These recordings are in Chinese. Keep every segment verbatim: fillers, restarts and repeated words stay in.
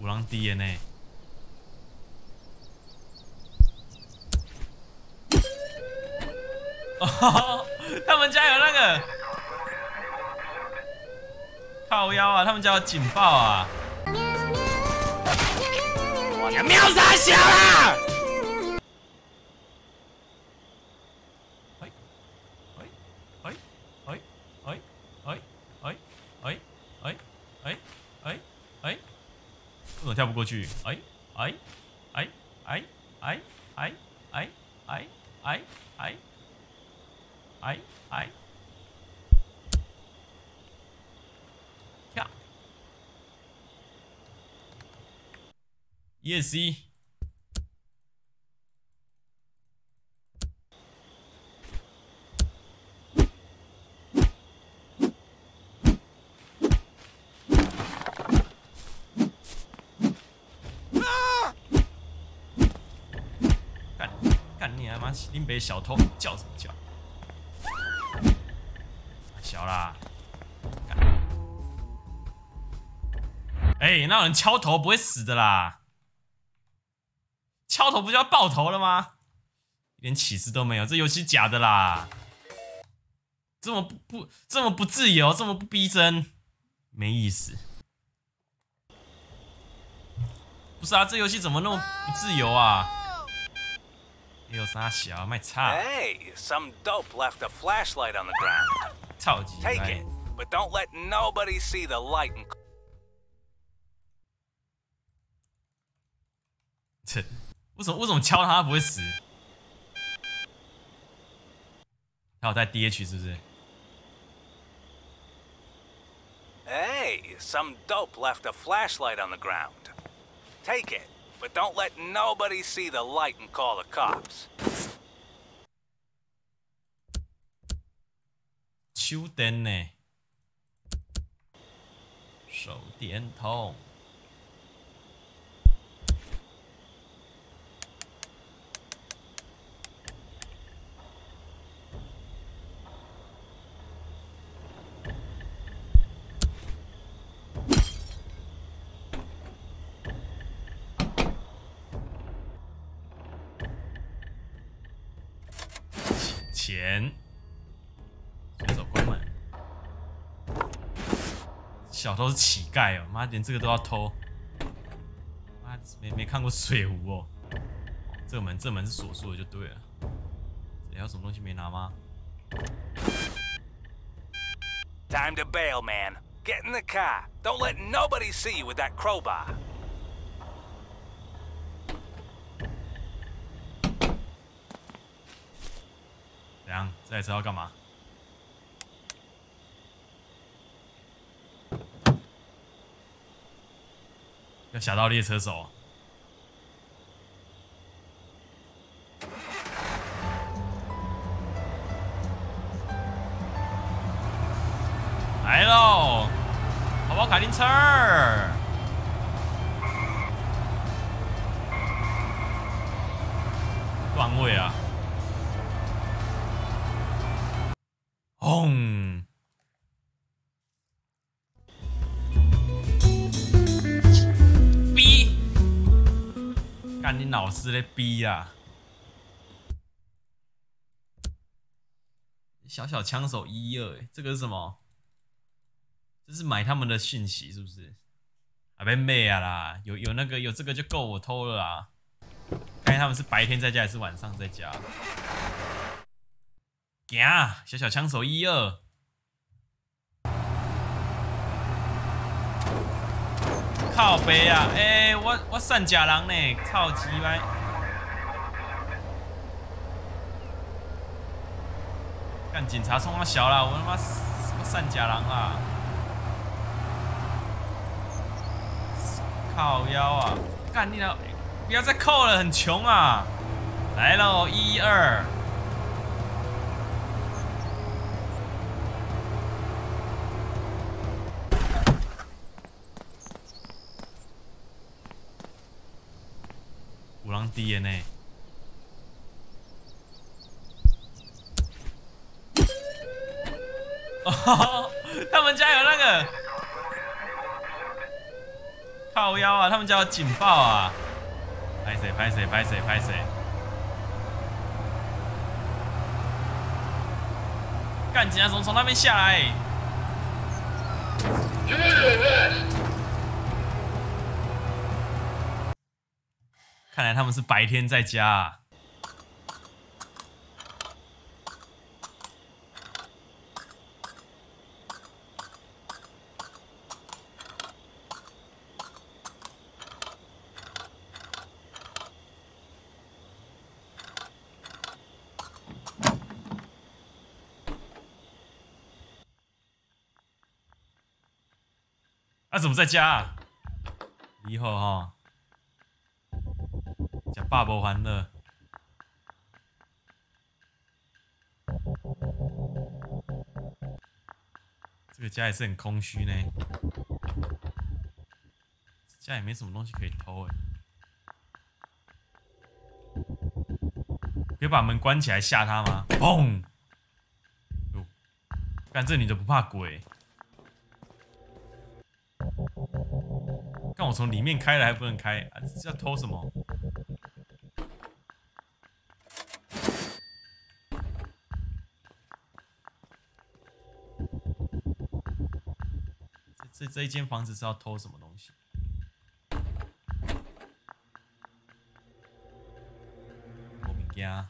五郎 D N A。哦，他们家有那个靠腰啊，他们家有警报啊！你要瞄啥小啦？哎哎哎哎哎哎哎哎哎哎哎哎，为什么跳不过去？哎哎哎哎哎哎哎哎哎哎哎哎，跳 ！E S C。干你他妈林北小偷叫什么叫？小啦！哎、欸，那有人敲头不会死的啦！敲头不就要爆头了吗？一点起司都没有，这游戏假的啦！这么不不这么不自由，这么不逼真，没意思。不是啊，这游戏怎么那么不自由啊？有啥小卖差 Hey, some dope left a flashlight on the ground. 超级 Take it, but don't let nobody see the light. And... 这为什么为什么敲他他不会死？他有带 D H 是不是？ Hey, some dope left a flashlight on the ground. Take it, but don't let nobody see the light and call the cops. 手电呢？手电筒。钱，随手关门。小偷是乞丐哦，妈连这个都要偷，妈没没看过水壶哦。这个门这门是锁住的就对了。这里还有什么东西没拿吗 Time to bail, man. Get in the car. Don't let nobody see you with that crowbar. 怎样？这台车要干嘛？要吓到列车手？来喽！跑跑卡丁车儿！段位啊！轰！逼！干你老师嘞逼啊！小小枪手一二，哎，这个是什么？这是买他们的讯息是不是？啊，被妹啊啦！有有那个有这个就够我偷了啦。看看他们是白天在家还是晚上在家。行，小小枪手一二。靠北啊！哎、欸，我我散假人呢，操鸡掰！干警察冲他小啦，我他妈我散假人啊！靠腰啊！干你了！不要再扣了，很穷啊！来喽，一二。五郎 D N A。哦，他们家有那个靠腰啊！他们家有警报啊！拍谁？拍谁？拍谁？拍谁？干警察从从那边下来！看来他们是白天在家啊。啊，怎么在家啊？以后哈，讲爸爸欢乐。这个家也是很空虚呢，家也没什么东西可以偷哎。可以把门关起来吓他吗？砰！哦，干这女的不怕鬼。看我从里面开了还不能开，啊、这要偷什么？这这这一间房子是要偷什么东西？我物件。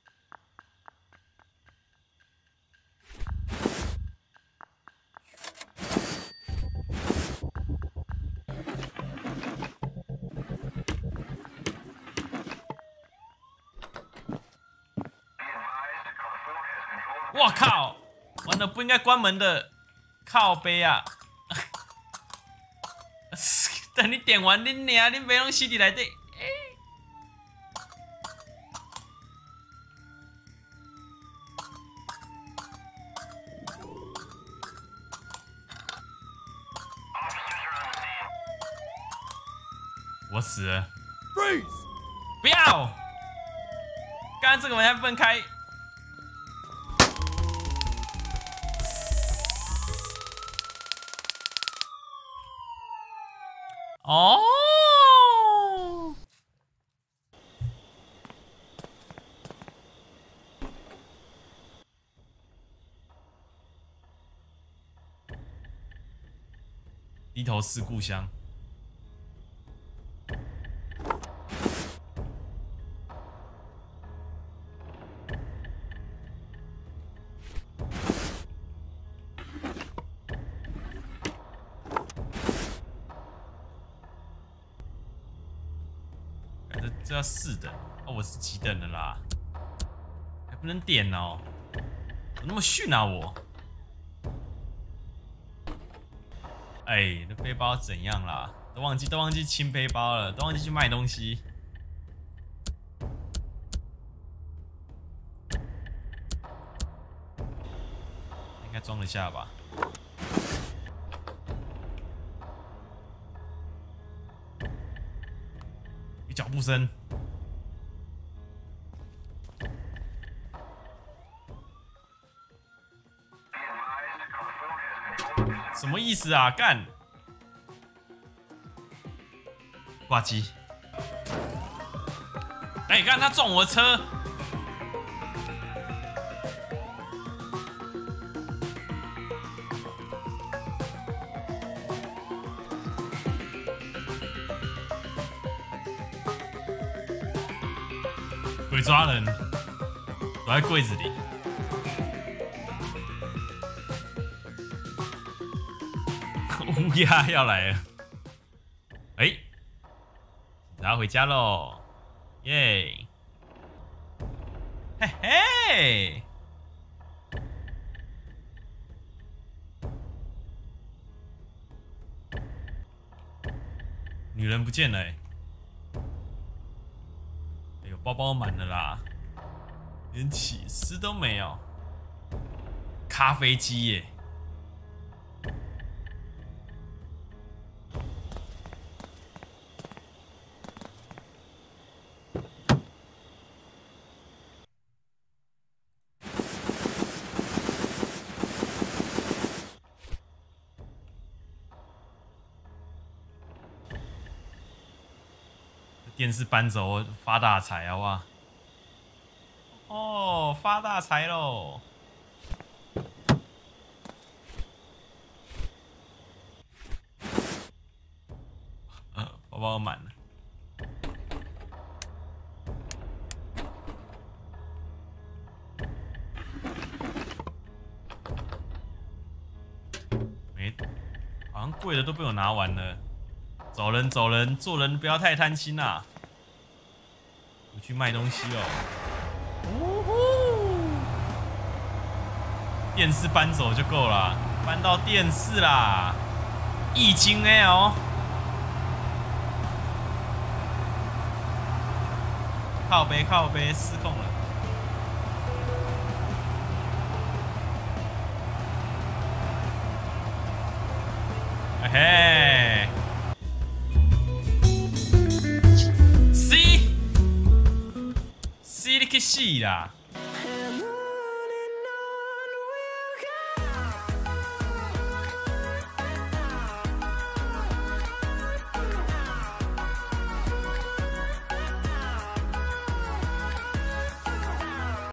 我靠！完了，不应该关门的，靠背啊！等你点完，恁娘，恁别拢死伫内底。我死了！ Freeze！ 不要！刚刚这个门还不能开。哦，低头思故乡。这要四等哦，我是几等的啦？还不能点哦，怎么那么逊啊我？哎，这背包怎样啦？都忘记都忘记清背包了，都忘记去卖东西。应该装得下吧？有脚步声。什么意思啊？干！挂机！哎、欸，看他撞我的车！鬼抓人，躲在柜子里。乌鸦要来了，哎、欸，警察回家喽，耶！嘿嘿，女人不见了、欸，哎呦，包包满了啦，连起司都没有，咖啡机耶、欸。 电视搬走发大财好不好？哦，发大财喽！呃，包包满了。没，好像贵的都被我拿完了。走人，走人，做人不要太贪心啦。我去卖东西哦。呜呼！电视搬走就够了，搬到电视啦，易经哎哦。靠背靠背失控了。哎嘿 ，C C 你去死啦！